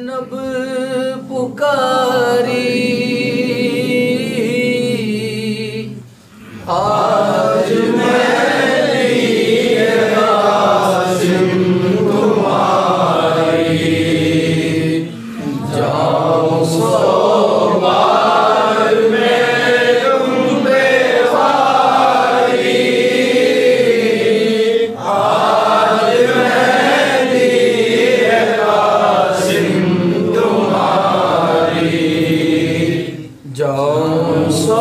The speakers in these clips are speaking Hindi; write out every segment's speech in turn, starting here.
जैनब पुकारी आज मैंने कासिम तुम्हारी जाऊं सो बार में तुम बेवारी आज मैंने कासिम तुम्हारी जाऊं सो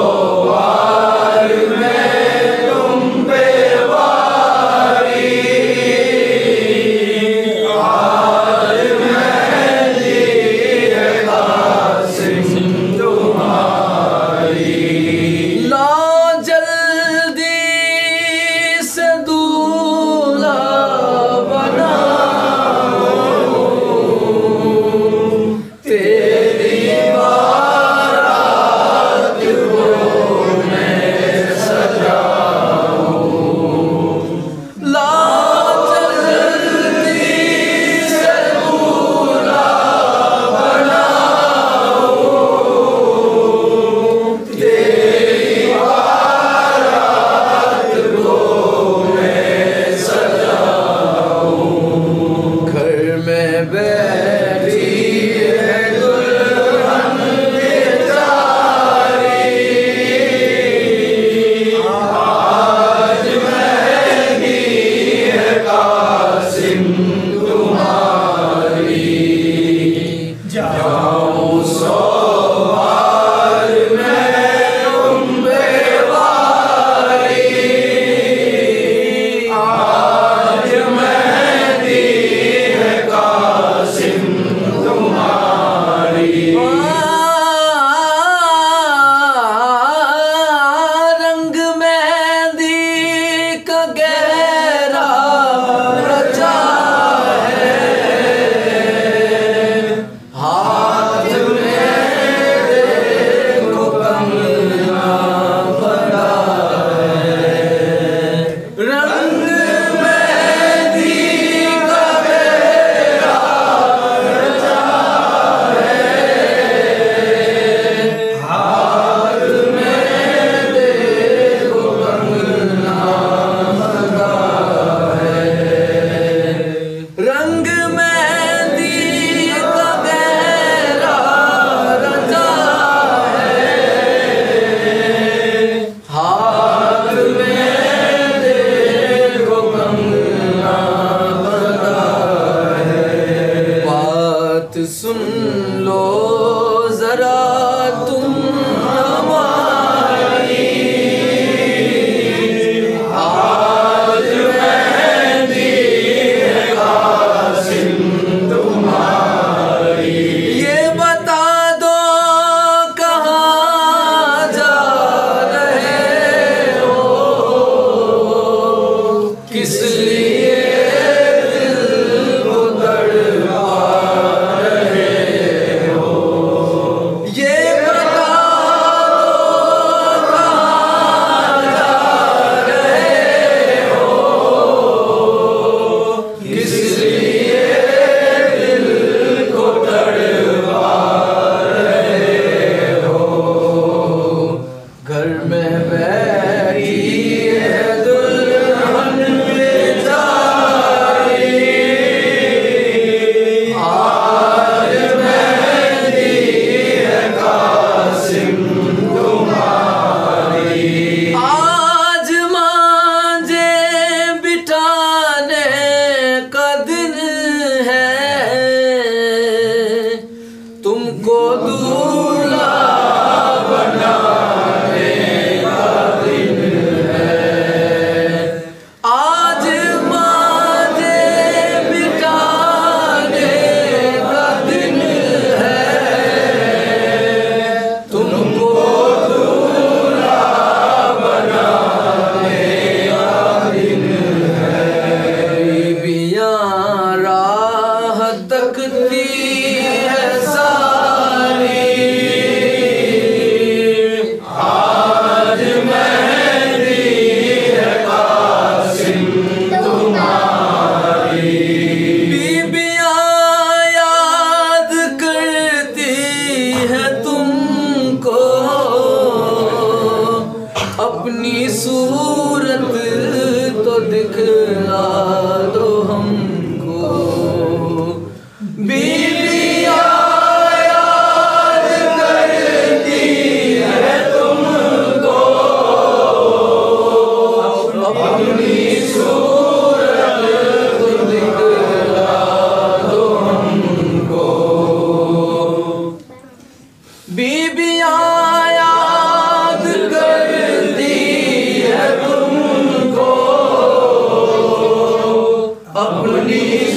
सुन लो जरा तुम हमारी आज मेहंदी है कासिम तुम्हारी ये बता दो कहाँ जा रहे हो किस लिए दिल को तड़पा तुमको दूल्हा बनाने का दिन है आज मांझे बिठाने का दिन है तुमको दूल्हा बनाने का दिन है बीबियां राह तकती है बीवियाँ याद करती है तुमको, अपनी सूरत दिखला दो हमको। बीवियाँ याद करती है तुमको, अपनी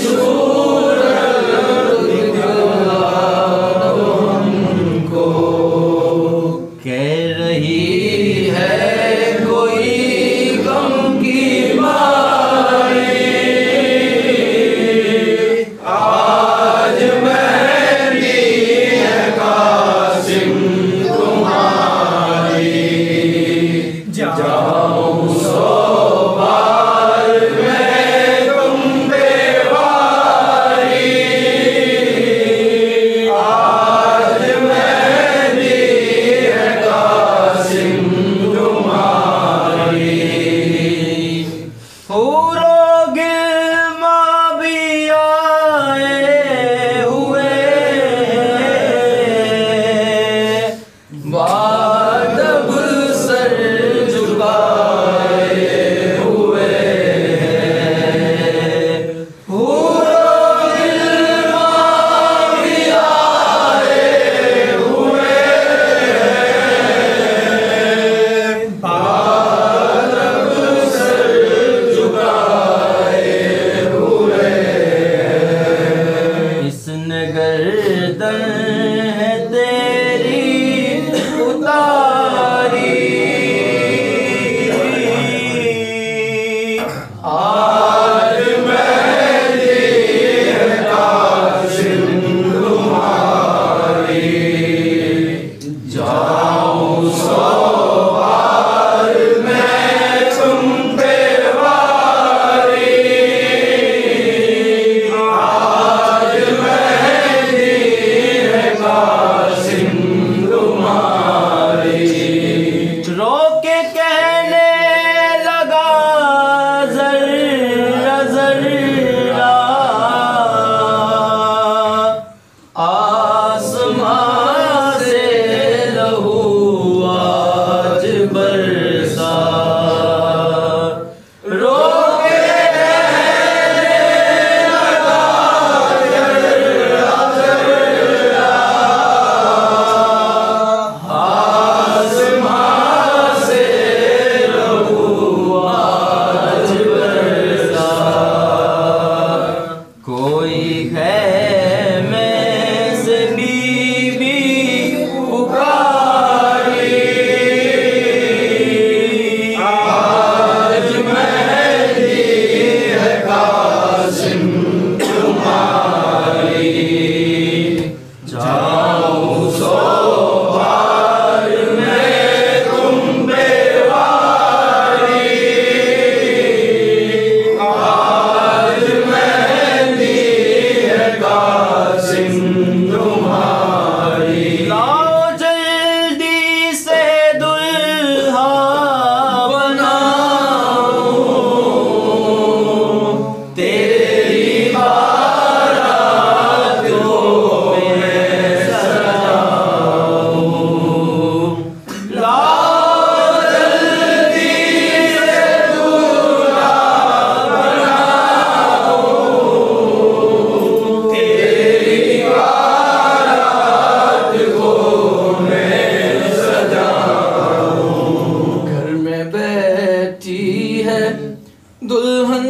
दुल्हन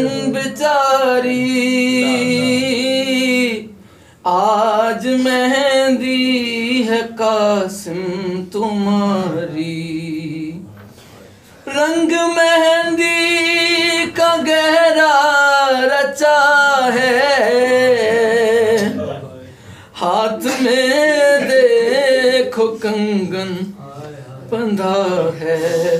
बेचारी आज मेहंदी है कासिम तुम्हारी। रंग मेहंदी का गहरा रचा है, हाथ में देखो कंगन बंधा है।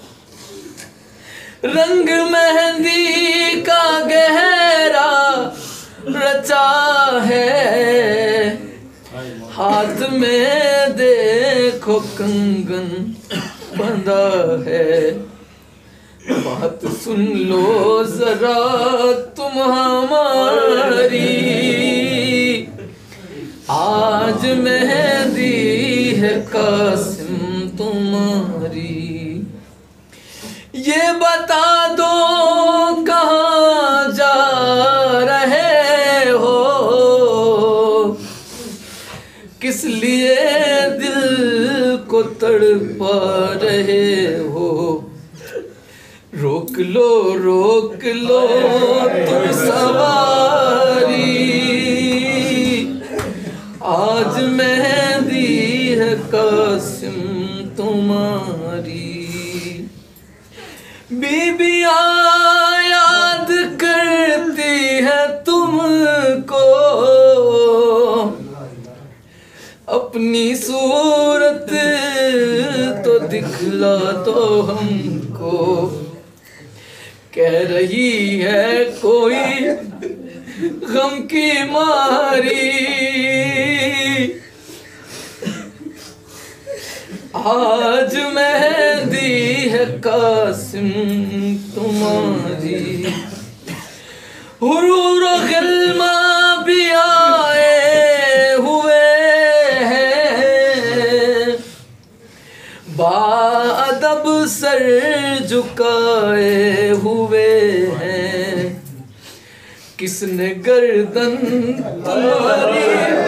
रंग मेहंदी का गहरा रचा है, हाथ में देखो कंगन बंधा है। बात सुन लो जरा तुम हमारी, तड़पा रहे हो। रोक लो तुम सवारी, आज मेहंदी है कासिम तुम्हारी। बीबियाँ याद करती है तुमको, अपनी सूरत तो दिखला दो हमको। कह रही है कोई गम की मारी, आज मेहंदी है कासिम तुम्हारी। हुरूर गिल्मा भी आए हुए हैं, बाअदब सर झुकाए हुए हैं। किसने गर्दन तुम्हारी,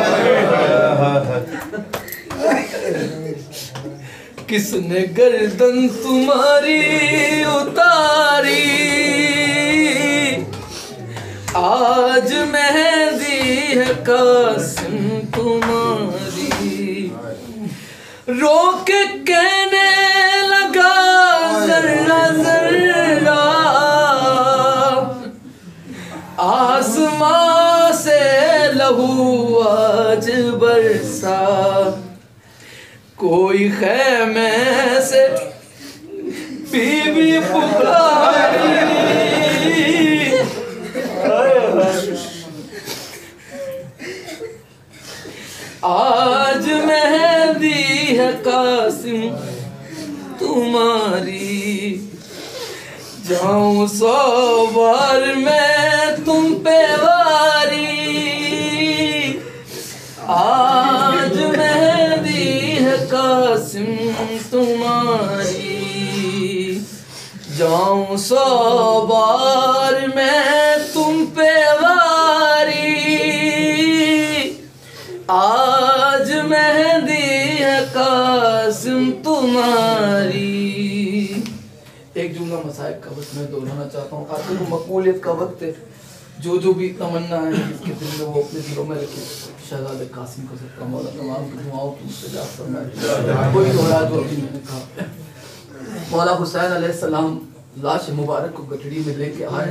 किसने गर्दन तुम्हारी उतारी, आज मेहंदी है कासिम तुम्हारी। रोक कहने लगा जर्रा जर्रा, आसमां से लहू आज बरसा। कोई खैमे से बीवी पुकारी, आज मेहंदी है कासिम तुम्हारी। जाऊं 100 बार मैं तुम पे वारी, आज मेहंदी है कासिम तुम्हारी। जाऊं 100 बार मैं तुम पे वारी, आज मेहंदी है कासिम तुम्हारी। एक जुमला मसाइब का बस मैं दोहराना चाहता हूँ। आखिर को मकबूलियत का वक्त है, जो भी तमन्ना है जिसके दिल में वो अपने दिलों में रखे। शहजादे कासिम को सबका मौला तमाम की दुआओं की मुस्तजाब फरमाए। कोई दोहरा जो अभी मैंने कहा, मौला हुसैन अलैहिस्सलाम लाश मुबारक को गठड़ी में लेके आए,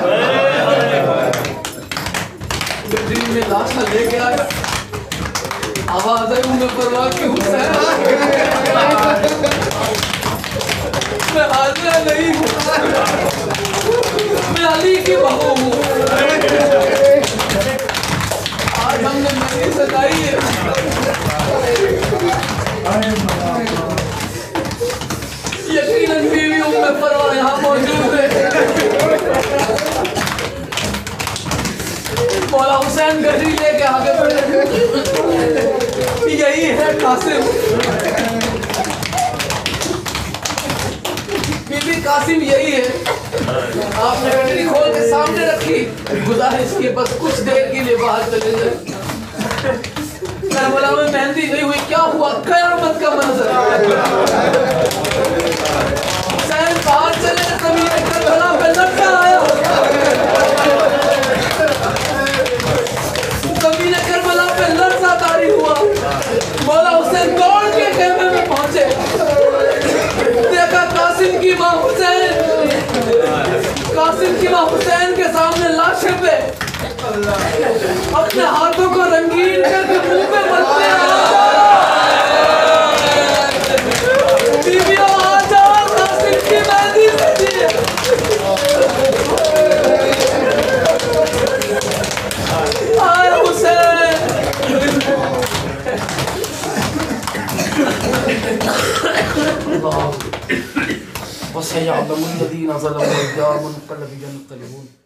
गठड़ी में लाश लेके आए। आवाज आई उम्मे परवा की हुसैन, मैं हाजिर नहीं हूँ, मैं अली की बहू हूँ। आज हमने मेहंदी सजाई है, यकीनन बीवी उम्मे परवा यहाँ मौजूद है। मौला हुसैन गठरी लेके आगे बढ़े, यही है कासिम। बीबी कासिम यही है। आपने गठरी खोल के सामने रखी, गुजारिश की बस कुछ देर के लिए बाहर चले जाए। करबला में मेहंदी नहीं हुई, क्या हुआ? कयामत का मंजर। हुसैन बाहर चले, कमीने करबला पे लड़का आया, कमीने करबला पे लड़का तारी हुआ। मौला हुसैन दौड़ के खेमे में पहुंचे, देखा कासिम की माँ हुसैन, कासिम की माँ हुसैन के सामने लाशें पे अपने हाथों को रंगीन करके मुंह पे मलते हैं। बीवियों आ जाओ, कासिम की मेहंदी सजी है। आए हुसैन, वसयअलमुल्लज़ीना ज़लमू अय्याम मुनक़लिबून।